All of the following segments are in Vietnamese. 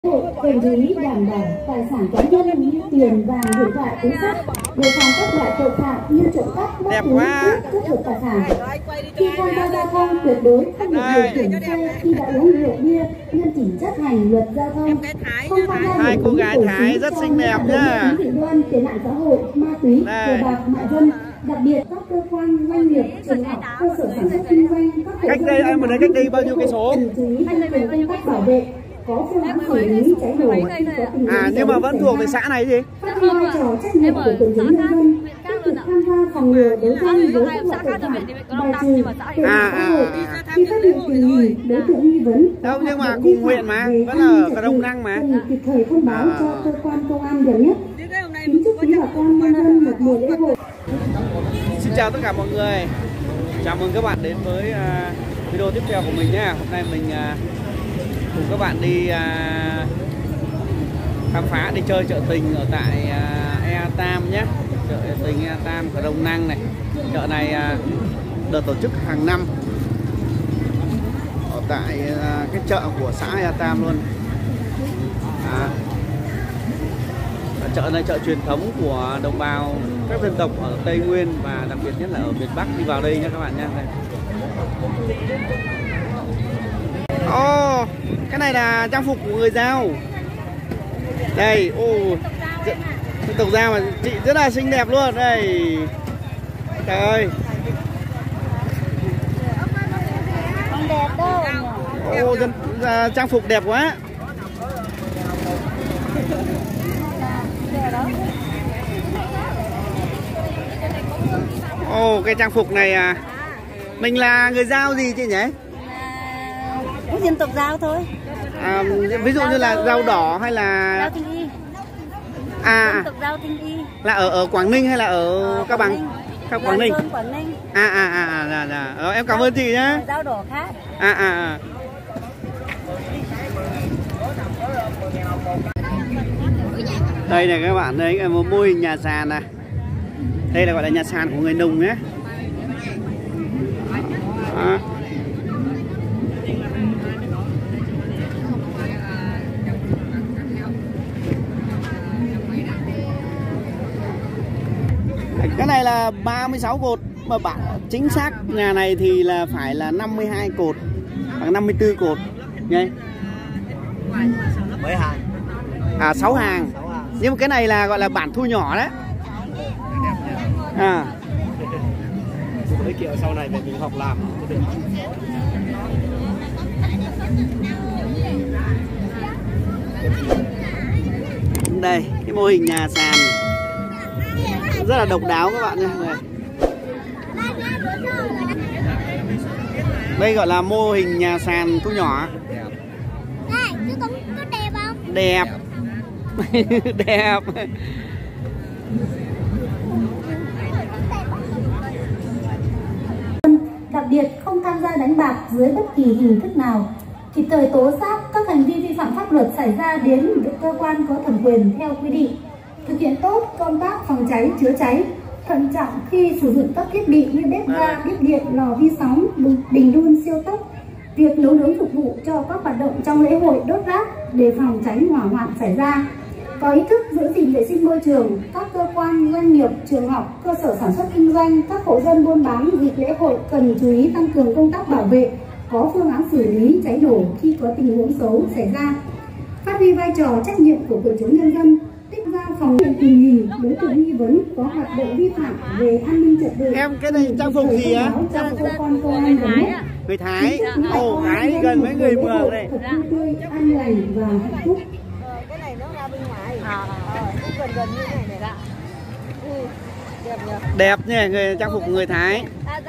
Cần chú ý đảm bảo tài sản cá nhân như tiền vàng, điện thoại, túi xách, đề phòng các loại tội phạm như trộm cắp, móc túi, cướp giật tài sản. Khi tham gia giao thông tuyệt đối không được điều khiển xe khi đã uống rượu bia, nghiêm chỉnh chấp hành luật giao thông. Không tham gia hai cô gái Thái rất xinh đẹp nhá. Dị đoan, tệ nạn xã hội, ma túy, cờ bạc, mại dâm. Đặc biệt các cơ quan, doanh nghiệp, trường học, cơ sở sản xuất kinh doanh, các hộ Cách đây em ở đây cách đây bao nhiêu cây số? chú ý tăng cường công tác bảo vệ. Có phương án xử lý cháy nổ khi có tình huống nhưng mà vẫn thuộc về xã này gì? phát huy vai trò trách nhiệm của quần chúng nhân dân, tích cực tham gia phòng ngừa đấu tranh với các loại tội phạm, bài trừ tệ nạn xã hội. Khi phát hiện tình hình đối tượng nghi vấn đâu nhưng mà cùng huyện mà vẫn là ở Đông Năng mà kịp thời thông báo cho cơ quan công an gần nhất. Kính chúc quý bà con nhân dân một mùa lễ hội. Xin chào tất cả mọi người, chào mừng các bạn đến với video tiếp theo của mình nhé. Hôm nay mình cùng các bạn đi khám phá, đi chơi chợ tình ở tại Ea Tam nhé. Chợ tình Ea Tam ở Đông Năng này. Chợ này được tổ chức hàng năm ở tại cái chợ của xã Ea Tam luôn. Chợ này chợ truyền thống của đồng bào các dân tộc ở Tây Nguyên và đặc biệt nhất là ở miền Bắc. Đi vào đây nha các bạn nhé. Cái này là trang phục của người Dao. Đây, dân tộc Dao mà chị rất là xinh đẹp luôn. Đây, trời ơi, Không đẹp đâu. trang phục đẹp quá. Cái trang phục này mình là người Dao gì chị nhỉ? Dân tộc Dao thôi. Ví dụ như là Dao đỏ hay là Dao Tinh Y. Dân tộc Dao Tinh Y. Là ở Quảng Ninh hay là ở Cao Bằng? Quảng Ninh. Quảng Ninh. Em cảm ơn chị nhé. Dao đỏ khác. Đây này các bạn, đây một mô hình nhà sàn này. Đây là gọi là nhà sàn của người Nùng nhé. Cái này là 36 cột mà bạn chính xác nhà này thì là phải là 52 cột bằng 54 cột nghe. Mấy hàng? 6 hàng. Nhưng mà cái này là gọi là bản thu nhỏ đấy. Mấy kiểu sau này mình học làm. Đây, cái mô hình nhà sàn rất là độc đáo các bạn nha. Đây gọi là mô hình nhà sàn thu nhỏ. Có đẹp không? Đẹp. Đẹp. Đặc biệt không tham gia đánh bạc dưới bất kỳ hình thức nào, kịp thời tố giác các hành vi vi phạm pháp luật xảy ra đến cơ quan có thẩm quyền theo quy định, thực hiện tốt công tác phòng cháy chữa cháy, thận trọng khi sử dụng các thiết bị như bếp ga, bếp điện, lò vi sóng, bình đun siêu tốc, việc nấu nướng phục vụ cho các hoạt động trong lễ hội, đốt rác để phòng tránh hỏa hoạn xảy ra. Có ý thức giữ gìn vệ sinh môi trường, các cơ quan, doanh nghiệp, trường học, cơ sở sản xuất kinh doanh, các hộ dân buôn bán dịp lễ hội cần chú ý tăng cường công tác bảo vệ, có phương án xử lý cháy nổ khi có tình huống xấu xảy ra. Phát huy vai trò trách nhiệm của quần chúng nhân dân, tích ra phòng ngừa tình hình đối tượng nghi vấn có hoạt động vi phạm về an ninh trật tự. Em cái này trang phục gì á? Cơ quan công an gần nhất. Người Thái. Thái gần mấy người Mường này. Thật vui tươi, an lành và hạnh phúc. Cái này nó ra bên ngoài. Cũng gần như này này. Đẹp nhỉ. Đẹp nhỉ, trang phục của người Thái.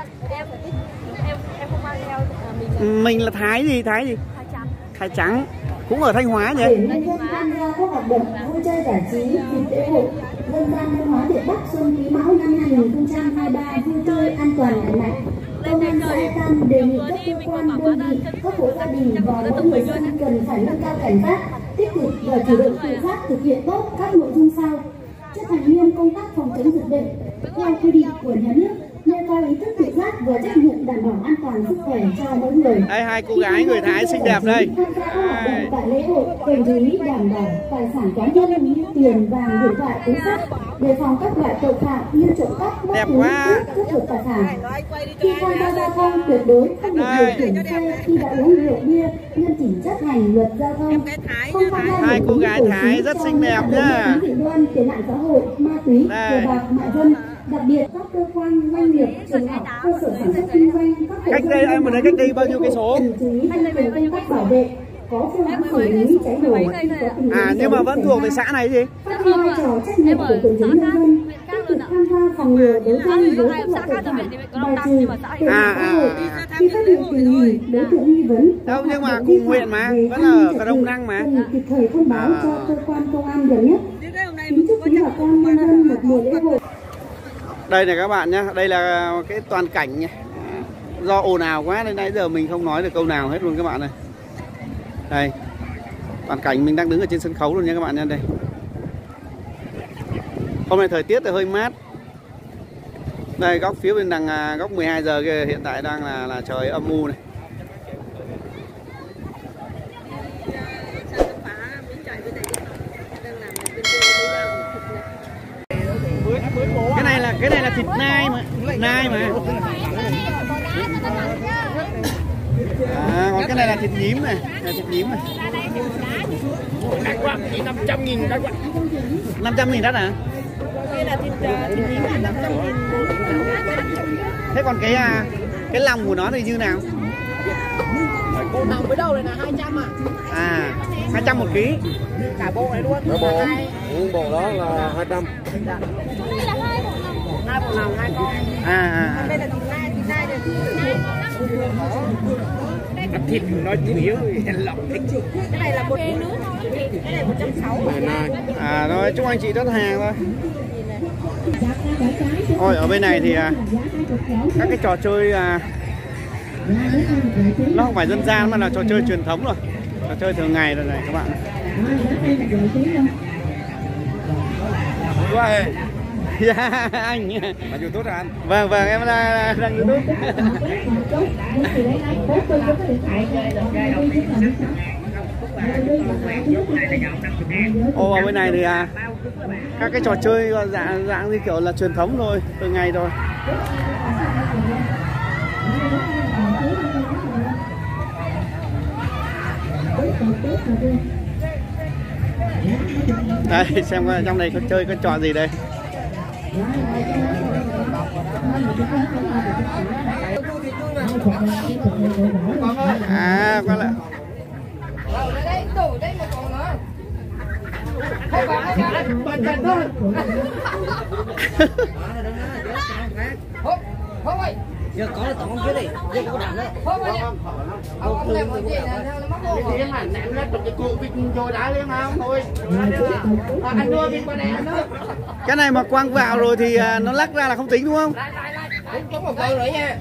Em không mang theo mình là Thái gì? Thái trắng. Thái trắng. Cũng ở Thanh Hóa nhỉ? Để nhân dân tham gia các hoạt động vui chơi giải trí dịp lễ hội dân gian văn hóa Việt Bắc Xuân Quý Mão năm 2023 vui tươi an toàn lành mạnh. Công an xã Ea Tam đề nghị các cơ quan, đơn vị, các hộ gia đình và mỗi người dân cần phải nâng cao cảnh giác, tích cực và chủ động tự giác thực hiện tốt các nội dung sau: chấp hành nghiêm công tác phòng chống dịch bệnh theo quy định của nhà nước, nêu cao ý thức tự giác và trách nhiệm đảm bảo an toàn sức khỏe cho mỗi người. Đây hai cô gái người Thái xinh đẹp đây. Tham gia các hoạt động tại lễ hội cần chú ý đảm bảo tài sản cá nhân như tiền vàng, điện thoại, túi xách, đề phòng các loại tội phạm như trộm cắp, móc túi, cướp giật tài sản. Khi tham gia giao thông tuyệt đối không được điều khiển xe khi đã uống rượu bia, nghiêm chỉnh chấp hành luật giao thông. Không tham gia hai cô gái Thái rất xinh đẹp nhá. dị đoan, tệ nạn xã hội, ma túy, cờ bạc, mại dâm. Đặc biệt các cơ quan, doanh nghiệp, trường học, cơ sở sản xuất kinh doanh, các hộ Cách đây em ở đây cách đây bao nhiêu cây số? chú ý tăng cường công tác bảo vệ, có phương án xử lý cháy nổ khi có tình huống nhưng mà vẫn thuộc về xã này gì? phát huy vai trò trách nhiệm của quần chúng nhân dân, tích cực tham gia phòng ngừa đấu tranh với các loại tội phạm, bài trừ tệ nạn xã hội. Khi phát hiện tình hình đối tượng nghi vấn, đâu nhưng mà cùng huyện mà vẫn là ở Đông Năng mà. kịp thời thông báo cho cơ quan công an gần nhất. Kính chúc quý bà con nhân dân một mùa lễ hội. Đây này các bạn nhé, đây là cái toàn cảnh nhé. Do ồn ào quá nên nãy giờ mình không nói được câu nào hết luôn các bạn này. Đây, toàn cảnh mình đang đứng ở trên sân khấu luôn nha các bạn nha. Đây, hôm nay thời tiết thì hơi mát. Đây góc phía bên đằng góc 12 giờ kia hiện tại đang là trời âm u này. Cái này là thịt nai mà, nai mà. Còn cái này là thịt nhím này, thịt nhím này. Đắt quá, chỉ 500.000 đắt quá. 500.000 đắt hả? Đây là thịt nhím thì 500.000. Thế còn cái lòng của nó thì như nào? Bộ lòng với đầu này là 200 à? 200 một ký. Cả bộ này luôn. Cả bộ. Bộ đó là 200. Hai bộ lòng, 2 con. Đây là thịt nai này. Thịt nó chủ yếu lọc thịt. Cái này là 1 nước. Cái này 160. Thôi chúc anh chị rất hàng thôi. Ôi ở bên này thì các cái trò chơi nó không phải dân gian mà là trò chơi truyền thống rồi, trò chơi thường ngày rồi này các bạn. Dạ anh. Là YouTube hả anh? Vâng em đang YouTube. Ở bên này thì các cái trò chơi dạng như kiểu là truyền thống thôi, từ ngày rồi. Đây xem coi trong này có chơi có trò gì đây. Con lại. Giờ có là tổng kia đi, giờ có đạn đó. Ông làm cái gì là nó mắc vô. Cái mảnh ném lên cái cụ vịt rồi đá lên không thôi. Anh đưa vịt qua đèn đó. Cái này mà quăng vào rồi thì nó lắc ra là không tính đúng không? Có một câu nữa nha.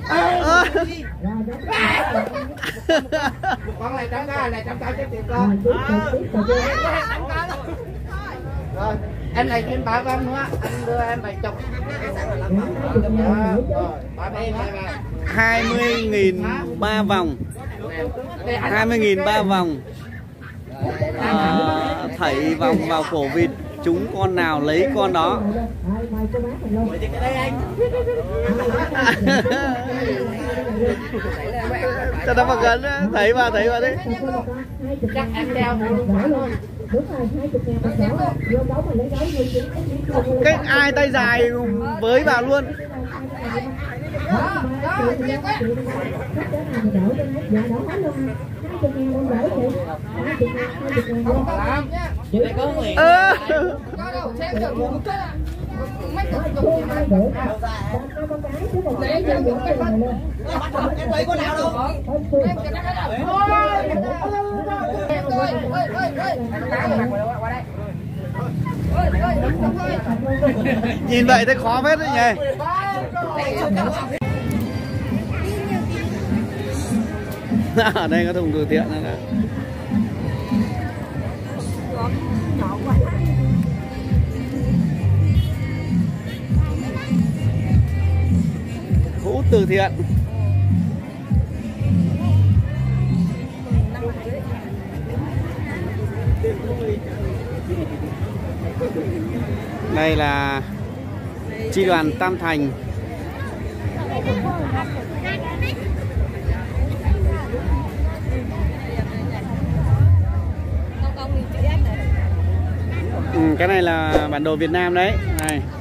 Một con này trắng cá này 100k chết tiệt con. Rồi, em này thêm 3 vòng nữa, anh đưa em 70. 20.000 3 vòng. 20.000 3 vòng. Thảy vòng vào cổ vịt, chúng con nào lấy con đó. Cho nó vào gần, thấy vào đấy. Chắc em đeo cái ai tay dài với vào luôn. Nhìn vậy thấy khó phết đấy nhỉ. Ở đây có thùng từ thiện này. từ thiện. Đây là chi đoàn Tam Thành. Cái này là bản đồ Việt Nam đấy. Này.